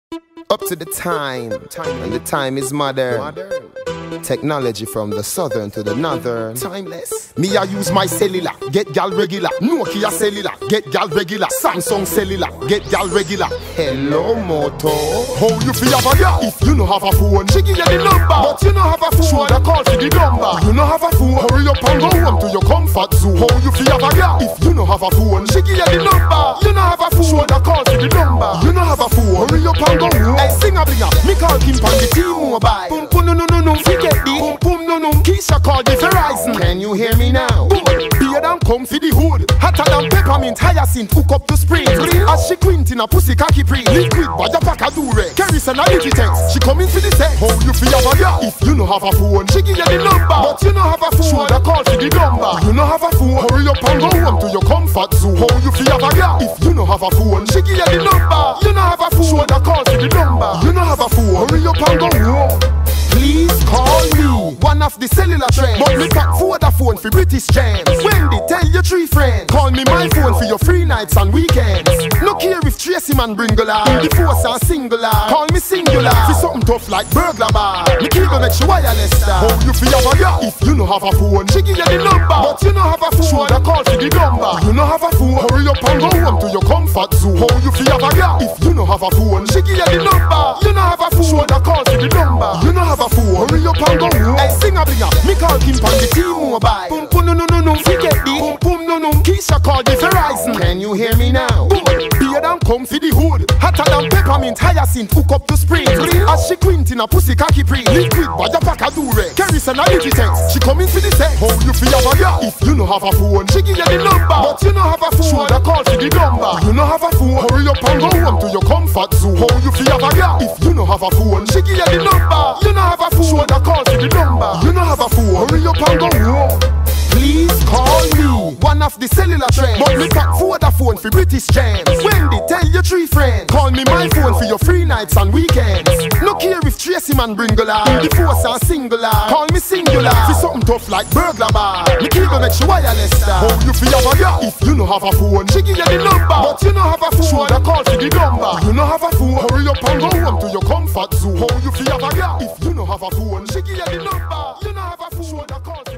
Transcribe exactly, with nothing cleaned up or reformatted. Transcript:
Up to the time, and the time is modern. Technology from the southern to the northern. Timeless. Me I use my cellular, get gal regular. Nokia cellular, get gal regular. Samsung cellular, get gal regular. Hello Moto. How you feel have a gal? If you no have a phone, she give you the number. But you no have a phone, shoulda call for the number. You no have a phone, hurry up and go home to your comfort zone. How you feel have a gal? If you no have a phone, she give you the number. You no have a phone, shoulda call for the number. You no have a phone, hurry up and go home. Hey, sing a blinger, me call him on the T-Mobile. Boom boom no no no no, forget the boom boom no no. Keisha called the Verizon. Can you hear me now? Boom, beer than come for the hood, hotter than peppermint, hyacinth, hook up to spring. As she quint in a pussy khaki pre, liquid by the pack a dure. Kerosene a digitex, she come in for the sex. How you feel have a gal? If you no have a phone, she give you the number. But you no have a phone, shoulda call for the number. You no have a phone, hurry up and go home to your comfort zone. How you feel have a gal? If you no have a phone, she give you the number. You no have a phone, shoulda call for the number. You no have a phone, hurry up and go home. Please call me, one of the cellular trends. But me got Vodafone for British jams. Wendy, tell your three friends. Call me my phone for your free nights and weekends. No care if Tracy man bring a the force and singular. Call me singular, for something tough like burglar bar. Me cable make you wireless star. How you feel have a gal? If you no have a phone, she give you the number. But you no have a phone, shoulda call for the number. You no have a phone, hurry up and go home to your comfort zone. How you feel have a gal? If you no have a phone, she give you the number. You no have a phone, shoulda call for the number. You no have a phone, hurry up and go home. Hey, sing a blinger, me call him on the T-Mobile. Boom boom no no no no, forget the boom boom no no. Keisha called the Verizon. Can you hear me now? Boom, beer than come for the hood, hotter than peppermint, hyacinth, hook up to spring. As she quint in a pussy khaki pre, liquid by the pack a dure. Kerosene a digitex, she come in for the sex. How you feel have a gal? If you no have a phone, she give you the number. But you no have a phone, shoulda call for the number. You no have a phone, hurry up and go home to your comfort zone. How you feel have a gal? If you no have a phone, she give you the number. You no have a phone, shoulda call for the number. You no have a phone, hurry up and go home. Please call me, one of the cellular trends. But me got Vodafone for British jams. Wendy, tell your three friends. Call me my phone for your free nights and weekends. No care if Tracy man bring a the force and singular. Call me singular, for something tough like burglar bar. Me cable make you wireless star. How you feel have a gal? If you no have a phone, she give you the number. But you no have a phone, shoulda call for the number. You no have a phone, hurry up and go home to your comfort zone. How you feel have a gal? If you no have a phone, she give you the number. You no have a phone, shoulda call for the number.